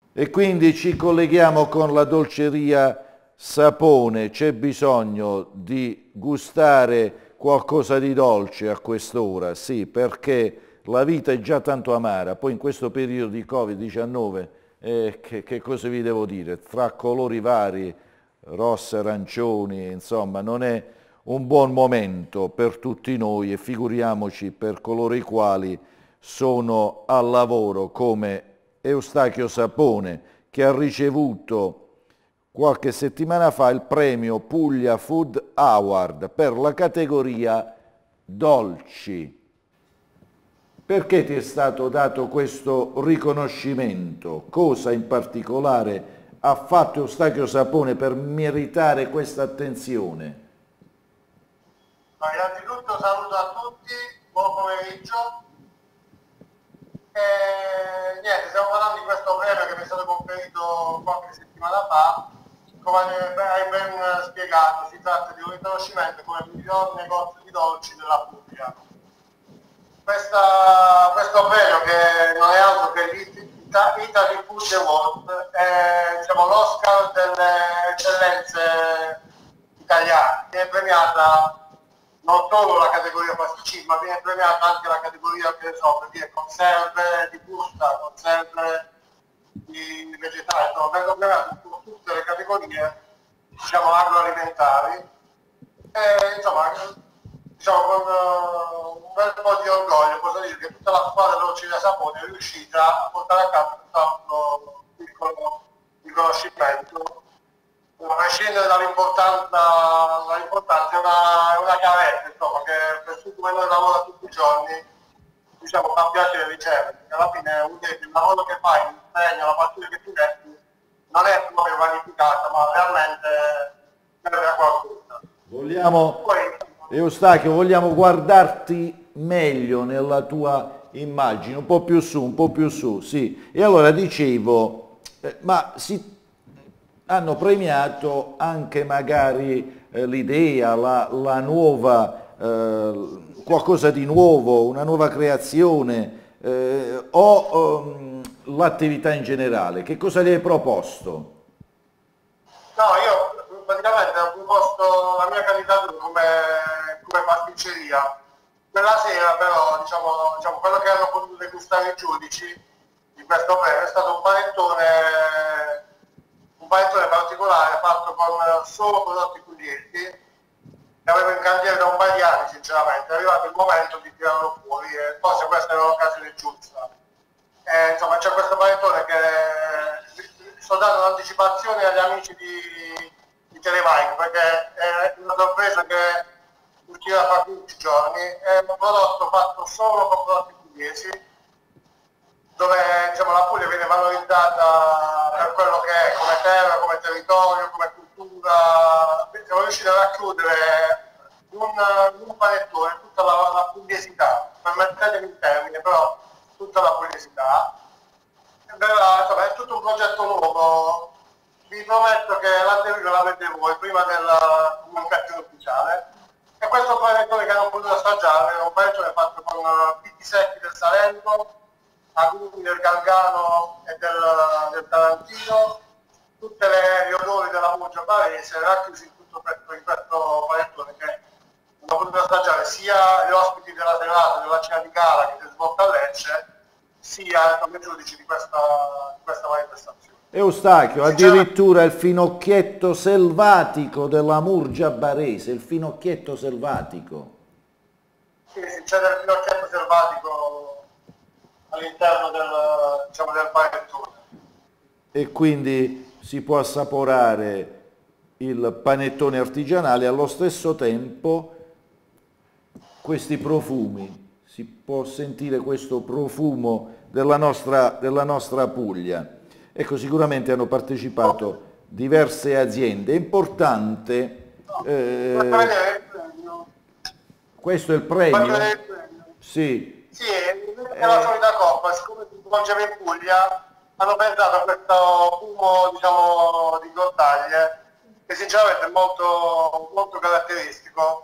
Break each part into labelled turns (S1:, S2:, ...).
S1: E quindi ci colleghiamo con la dolceria Sapone. C'è bisogno di gustare qualcosa di dolce a quest'ora, sì, perché la vita è già tanto amara. Poi in questo periodo di Covid-19, che cosa vi devo dire? Tra colori vari, rosse, arancioni, insomma, non è un buon momento per tutti noi e figuriamoci per coloro i quali sono al lavoro come Eustachio Sapone, che ha ricevuto qualche settimana fa il premio Puglia Food Award per la categoria dolci. Perché ti è stato dato questo riconoscimento? Cosa in particolare ha fatto Eustachio Sapone per meritare questa attenzione?
S2: Ma innanzitutto saluto a tutti, buon pomeriggio. E niente, stiamo parlando di questo premio che mi è stato conferito qualche settimana fa. Come hai ben spiegato, si tratta di un riconoscimento come il miglior negozio di dolci della Puglia. Questo premio, che non è altro che l'Italy Food Award, è diciamo, l'Oscar delle eccellenze italiane. Viene premiata non solo la categoria pasticcini, ma viene premiata anche la categoria, che ne so, per dire conserve di frutta, conserve di vegetali, insomma, vengono premiate tutte le categorie, diciamo, agroalimentari. E, insomma, diciamo, con un bel po' di orgoglio posso dire che tutta la squadra dell'Occidente Sapone è riuscita a portare a casa questo piccolo riconoscimento, a prescindere dall'importanza, è una carezza, insomma, che per chi come noi lavora tutti i giorni, diciamo, fa piacere ricevere, perché alla fine il lavoro che fai, l'impegno, la passione che ti metti, non è proprio vanificata, ma realmente serve a qualcosa.
S1: Vogliamo,
S2: Poi,
S1: Eustachio, vogliamo guardarti meglio nella tua immagine, un po' più su, sì. E allora dicevo, hanno premiato anche magari l'idea, la nuova, qualcosa di nuovo, una nuova creazione l'attività in generale. Che cosa gli hai proposto?
S2: no, io praticamente ho proposto la mia candidatura come pasticceria. Quella sera però, diciamo, quello che hanno potuto degustare i giudici di questo premio è stato un panettone particolare fatto con solo prodotti pugliesi, che avevo in cantiere da un paio di anni, sinceramente. È arrivato il momento di tirarlo fuori e forse questa era l'occasione giusta. Insomma, c'è questo panettone che sto dando un'anticipazione agli amici di Televank, perché è una sorpresa che uscirà fra 15 giorni. È un prodotto fatto solo con prodotti pugliesi, dove diciamo, la Puglia viene valorizzata per quello che è come terra, come territorio, come cultura. Siamo riusciti a racchiudere in un panettone tutta la pugliesità, permettetemi il termine, però tutta la pugliesità. Insomma, è tutto un progetto nuovo. Vi prometto che l'anteprima l'avete voi prima della comunicazione ufficiale. E questo panettone che hanno potuto assaggiare è un panettone fatto con fichi secchi del Salento, agrumi del Gargano e del Tarantino, tutti gli odori della Murgia Barese racchiusi in questo panettone che hanno potuto assaggiare sia gli ospiti della serata, della cena di gala che si è svolta a Lecce, sia come giudici di questa manifestazione.
S1: Eustachio, addirittura il finocchietto selvatico della Murgia Barese, il finocchietto selvatico.
S2: Sì, sì, c'è del finocchietto selvatico all'interno diciamo, del panettone.
S1: E quindi si può assaporare il panettone artigianale e allo stesso tempo questi profumi, si può sentire questo profumo della nostra Puglia. Ecco, sicuramente hanno partecipato diverse aziende. È importante,
S2: No, faccio vedere il premio.
S1: questo è il
S2: Faccio
S1: premio?
S2: vedere il premio.
S1: Sì.
S2: Sì, è la solita coppa, siccome si svolgeva in Puglia, hanno pensato a questo fumo, diciamo, di grottaglie, che sinceramente è molto, molto caratteristico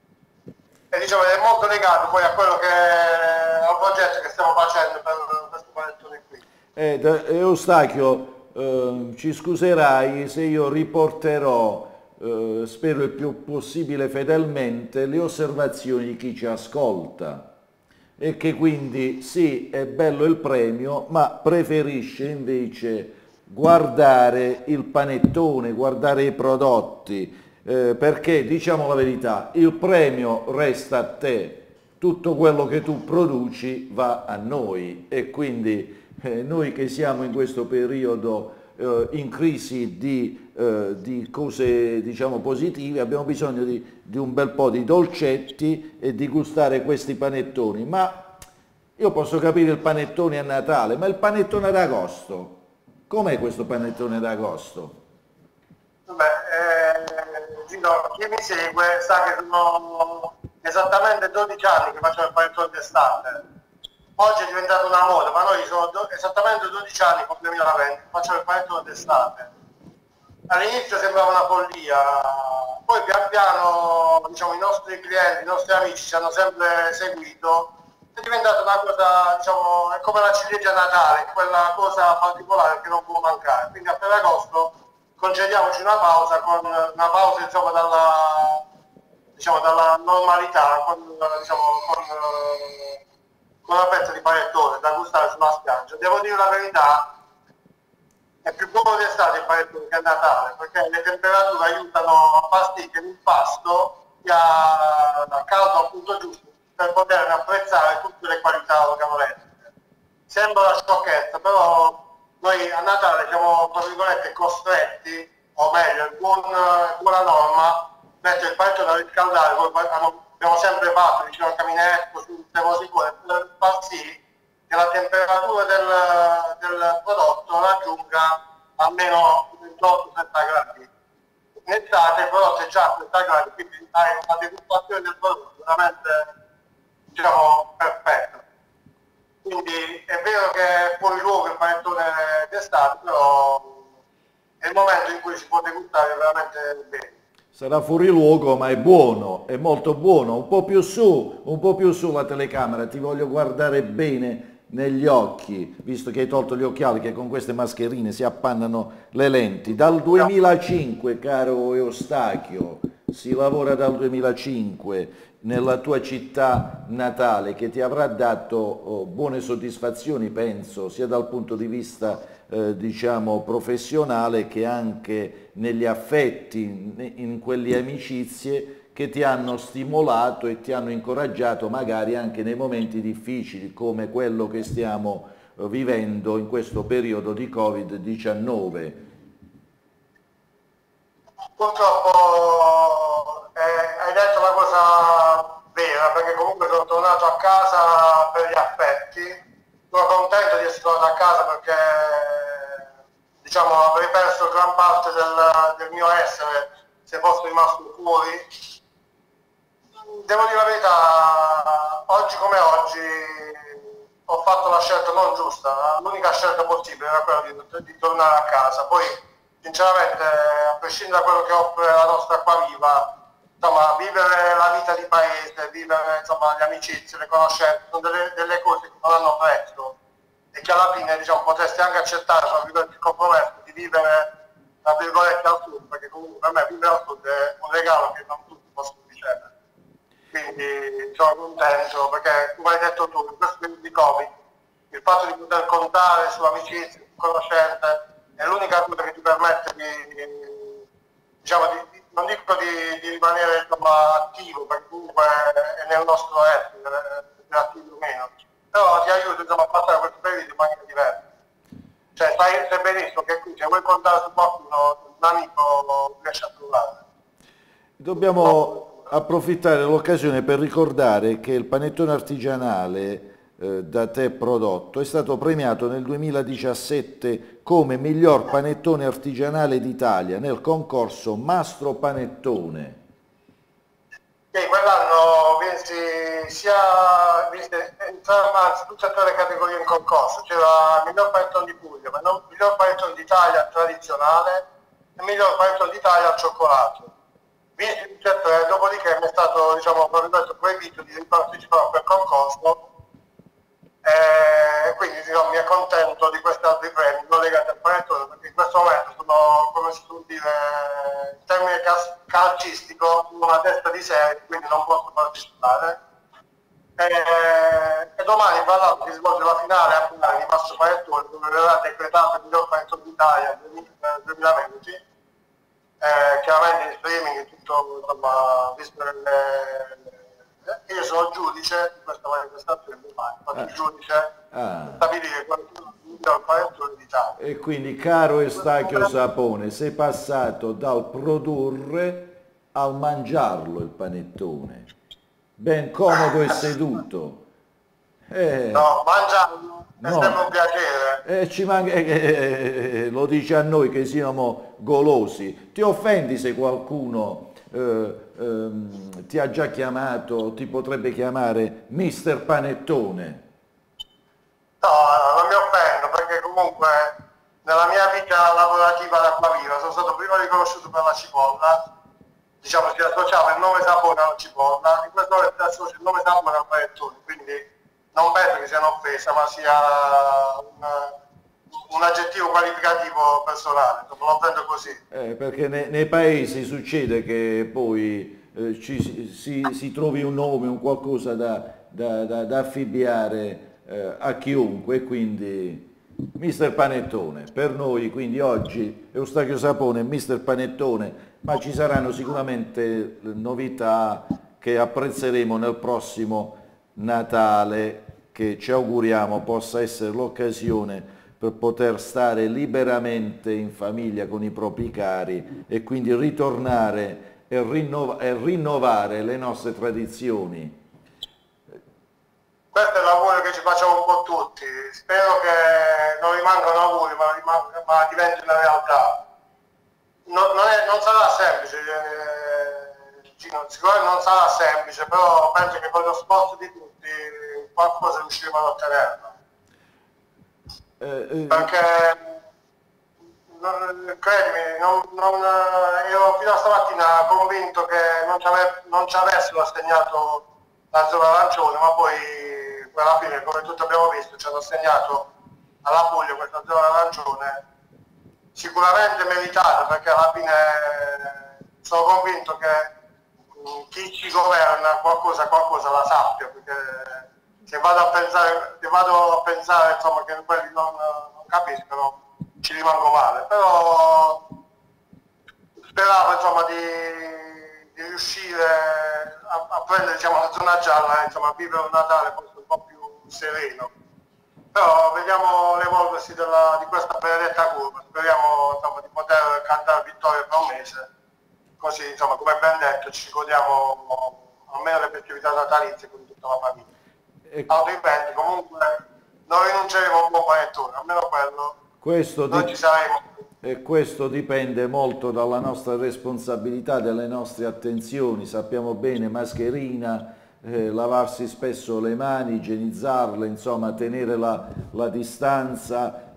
S2: e diciamo, è molto legato poi a quello che al progetto che stiamo facendo per questo panettone qui.
S1: Eustachio, ci scuserai se io riporterò, spero il più possibile fedelmente, le osservazioni di chi ci ascolta e che quindi sì, è bello il premio, ma preferisce invece guardare il panettone, guardare i prodotti, perché diciamo la verità, il premio resta a te, tutto quello che tu produci va a noi e quindi noi che siamo in questo periodo in crisi di cose diciamo positive abbiamo bisogno di un bel po' di dolcetti e di gustare questi panettoni, ma io posso capire il panettone a Natale, ma il panettone ad agosto, com'è questo panettone ad agosto?
S2: Vabbè, Gino, chi mi segue sa che sono esattamente 12 anni che faccio il panettone d'estate. Oggi è diventata una moda, ma noi sono esattamente 12 anni, con 2020, che facciamo il panettone d'estate. All'inizio sembrava una follia, poi pian piano diciamo, i nostri clienti, i nostri amici ci hanno sempre seguito, è diventata una cosa, diciamo, è come la ciliegia a Natale, quella cosa particolare che non può mancare. Quindi a Ferragosto concediamoci una pausa, con una pausa insomma diciamo, dalla normalità, diciamo, con una pezza di panettone da gustare sulla spiaggia. Devo dire la verità, è più buono d'estate il panettone che a Natale, perché le temperature aiutano a far sì che l'impasto sia caldo al punto giusto per poter apprezzare tutte le qualità organolettiche. Sembra una sciocchezza, però noi a Natale siamo, tra virgolette, costretti, o meglio, buona norma, mettere il panettone a riscaldare, abbiamo sempre fatto vicino al caminetto, sul termosifone, per far sì che la temperatura del prodotto raggiunga almeno 28-30 gradi. In estate il prodotto è già a 30 gradi, quindi hai una degustazione del prodotto veramente, diciamo, perfetta. Quindi è vero che è fuori luogo il panettone d'estate, però è il momento in cui si può degustare veramente bene.
S1: Sarà fuori luogo, ma è buono, è molto buono. Un po' più su la telecamera, ti voglio guardare bene negli occhi, visto che hai tolto gli occhiali, che con queste mascherine si appannano le lenti. Dal 2005, caro Eustachio, si lavora dal 2005 nella tua città natale, che ti avrà dato buone soddisfazioni, penso, sia dal punto di vista diciamo professionale che anche negli affetti, in quelle amicizie che ti hanno stimolato e ti hanno incoraggiato magari anche nei momenti difficili come quello che stiamo vivendo in questo periodo di Covid-19.
S2: Purtroppo hai detto una cosa vera, perché comunque sono tornato a casa per gli affetti. Sono contento di essere tornato a casa perché diciamo avrei perso gran parte del mio essere se fossi rimasto fuori. Devo dire la verità, oggi come oggi ho fatto la scelta non giusta, l'unica scelta possibile era quella di tornare a casa. Poi sinceramente, a prescindere da quello che offre la nostra Acquaviva, insomma, vivere la vita di paese, vivere insomma, le amicizie, le conoscenze, sono delle cose che non hanno prezzo e che alla fine diciamo, potresti anche accettare il compromesso di vivere tra virgolette al sud, perché comunque per me vivere al sud è un regalo che non tutti possono ricevere. Quindi sono contento perché, come hai detto tu, in questo periodo di Covid, il fatto di poter contare su amicizie, su conoscenze, è l'unica cosa che ti permette diciamo, non dico di rimanere insomma, attivo, perché comunque è nel nostro essere, attivo o meno, però ti aiuta insomma, a passare questo periodo in maniera diversa. Cioè sai benissimo che qui se vuoi contare su qualcuno, un amico riesce a trovare.
S1: Dobbiamo approfittare dell'occasione per ricordare che il panettone artigianale da te prodotto è stato premiato nel 2017 come miglior panettone artigianale d'Italia nel concorso Mastro Panettone.
S2: Sì, quell'anno anzi tutte e tre le categorie in concorso, c'era il miglior panettone di Puglia, il miglior panettone d'Italia tradizionale e il miglior panettone d'Italia al cioccolato. Vinti tutte e tre, dopodiché mi è stato proibito di partecipare a quel concorso. quindi mi accontento di questi altri premi collegati al panettone, perché in questo momento sono, come si può dire, in termine calcistico, una testa di serie, quindi non posso partecipare. E domani tra l'altro si svolge la finale a Bari di Passo Panettone, dove verrà decretato il miglior panettone d'Italia 2020. Chiaramente in streaming tutto, insomma, visto io sono giudice di questa manifestazione, infatti il giudice stabilire qual è il miglior panettone d'Italia.
S1: E quindi, caro Eustachio Sapone, sei passato dal produrre al mangiarlo il panettone, ben comodo e seduto.
S2: No, mangiarlo è sempre un piacere.
S1: Ci manca, lo dice a noi che siamo golosi. Ti offendi se qualcuno ti ha già chiamato, ti potrebbe chiamare Mister Panettone?
S2: No, non mi offendo, perché comunque nella mia vita lavorativa da Acquaviva sono stato prima riconosciuto per la cipolla, diciamo si associava il nome Sapone alla cipolla, in questo momento si associa il nome Sapone al panettone, quindi non penso che sia un'offesa, ma sia un aggettivo qualificativo personale, non lo prendo così.
S1: Perché nei paesi succede che poi si trovi un nome, un qualcosa da affibbiare a chiunque, quindi Mister Panettone, per noi quindi oggi Eustachio Sapone e Mister Panettone, ma ci saranno sicuramente novità che apprezzeremo nel prossimo Natale, che ci auguriamo possa essere l'occasione per poter stare liberamente in famiglia con i propri cari e quindi ritornare e rinnovare le nostre tradizioni.
S2: Questo è l'augurio che ci facciamo un po' tutti, spero che non rimangano auguri ma diventi una realtà. Non sarà semplice, Gino, sicuramente non sarà semplice, però penso che con lo sforzo di tutti qualcosa riusciremo ad ottenerlo. Perché credimi, ero fino a stamattina convinto che non ci avessero assegnato la zona arancione, ma poi alla fine, come tutti abbiamo visto, ci hanno assegnato alla Puglia questa zona arancione, sicuramente meritata, perché alla fine sono convinto che chi ci governa qualcosa la sappia, perché se vado a pensare insomma, che quelli non capiscono, ci rimango male, però speravo insomma di riuscire a prendere diciamo, la zona gialla, insomma, a vivere un Natale forse un po' più sereno. Però vediamo l'evolversi di questa benedetta curva, speriamo insomma, di poter cantare vittoria per un mese, così insomma, come ben detto ci godiamo almeno le festività natalizie con tutta la famiglia. Altrimenti comunque non rinunceremo a un buon panettone, almeno quello, noi ci saremo.
S1: E questo dipende molto dalla nostra responsabilità, dalle nostre attenzioni. Sappiamo bene, mascherina, lavarsi spesso le mani, igienizzarle, insomma tenere la distanza.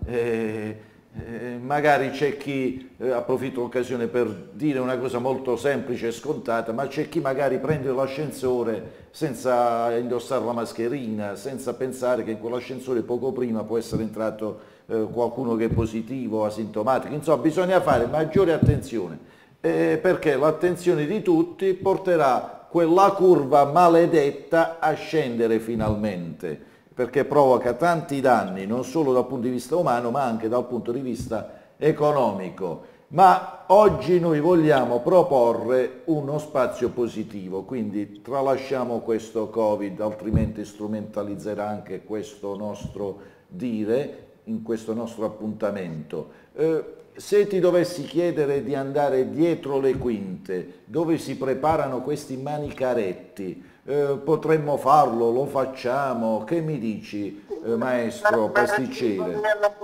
S1: Magari c'è chi, approfitto l'occasione per dire una cosa molto semplice e scontata, ma c'è chi magari prende l'ascensore senza indossare la mascherina, senza pensare che in quell'ascensore poco prima può essere entrato qualcuno che è positivo, asintomatico. Insomma, bisogna fare maggiore attenzione, perché l'attenzione di tutti porterà quella curva maledetta a scendere finalmente, perché provoca tanti danni non solo dal punto di vista umano ma anche dal punto di vista economico. Ma oggi noi vogliamo proporre uno spazio positivo, quindi tralasciamo questo Covid, altrimenti strumentalizzerà anche questo nostro dire in questo nostro appuntamento. Se ti dovessi chiedere di andare dietro le quinte, dove si preparano questi manicaretti, potremmo farlo, lo facciamo, che mi dici, maestro pasticcere?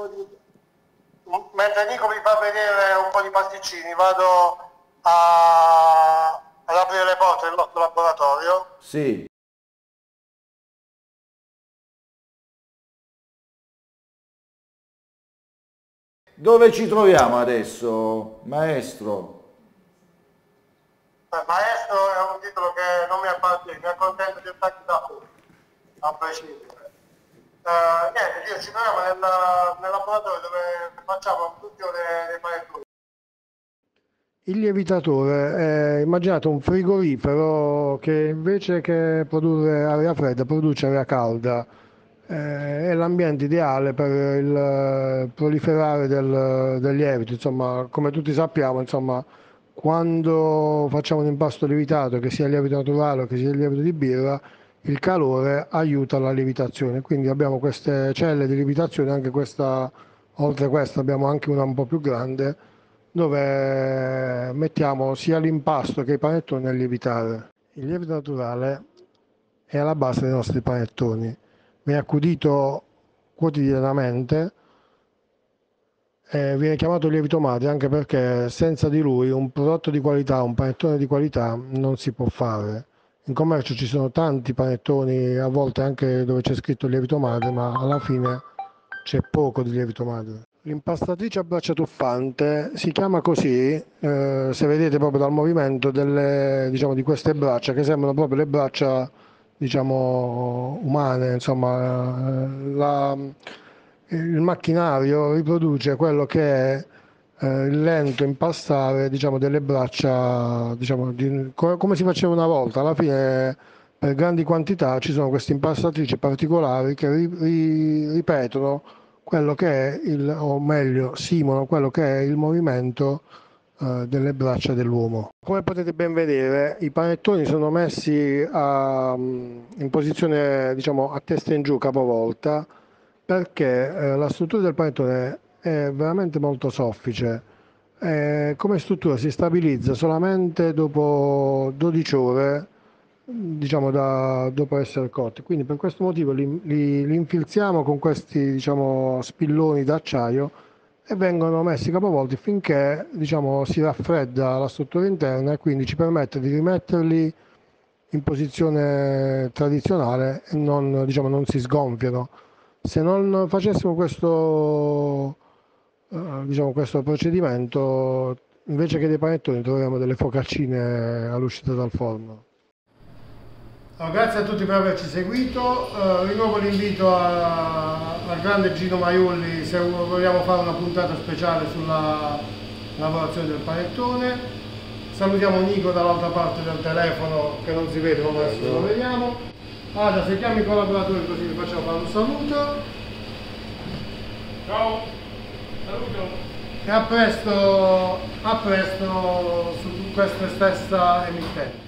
S2: Mentre Nico mi fa vedere un po' di pasticcini, vado ad aprire le porte del nostro laboratorio.
S1: Sì. Dove ci troviamo adesso, maestro?
S2: Maestro è un titolo che non mi appartiene, mi accontento di starti da fuori, a prescindere. Niente, ci troviamo nel laboratorio dove facciamo tutti dei panettoni.
S3: Il lievitatore è, immaginate, un frigorifero che invece che produrre aria fredda produce aria calda. È l'ambiente ideale per il proliferare del lievito. Insomma, come tutti sappiamo, insomma, quando facciamo un impasto lievitato, che sia il lievito naturale o che sia il lievito di birra, il calore aiuta la lievitazione. Quindi abbiamo queste celle di lievitazione, anche questa, oltre a questa abbiamo anche una un po' più grande, dove mettiamo sia l'impasto che i panettoni a lievitare. Il lievito naturale è alla base dei nostri panettoni, viene accudito quotidianamente e viene chiamato lievito madre anche perché senza di lui un prodotto di qualità, un panettone di qualità non si può fare. In commercio ci sono tanti panettoni, a volte anche dove c'è scritto lievito madre, ma alla fine c'è poco di lievito madre. L'impastatrice a braccia tuffante si chiama così, se vedete proprio dal movimento diciamo, di queste braccia che sembrano proprio le braccia, diciamo, umane, insomma, il macchinario riproduce quello che è il lento impastare, diciamo, delle braccia, diciamo, come si faceva una volta. Alla fine per grandi quantità ci sono queste impastatrici particolari che ripetono quello che è o meglio, simulano quello che è il movimento delle braccia dell'uomo. Come potete ben vedere, i panettoni sono messi in posizione, diciamo, a testa in giù, capovolta, perché la struttura del panettone è veramente molto soffice. Come struttura si stabilizza solamente dopo 12 ore, diciamo, dopo essere cotti. Quindi per questo motivo li infilziamo con questi, diciamo, spilloni d'acciaio e vengono messi capovolti finché, diciamo, si raffredda la struttura interna e quindi ci permette di rimetterli in posizione tradizionale e non, diciamo, non si sgonfiano. Se non facessimo questo, diciamo, questo procedimento, invece che dei panettoni troviamo delle focaccine all'uscita dal forno. Allora, grazie a tutti per averci seguito, rinnovo l'invito al grande Gino Maiulli se vogliamo fare una puntata speciale sulla lavorazione del panettone. Salutiamo Nico dall'altra parte del telefono che non si vede, ma adesso lo vediamo. Allora, se chiami i collaboratori così vi facciamo fare un saluto.
S4: Ciao, saluto.
S3: E a presto su questa stessa emittente.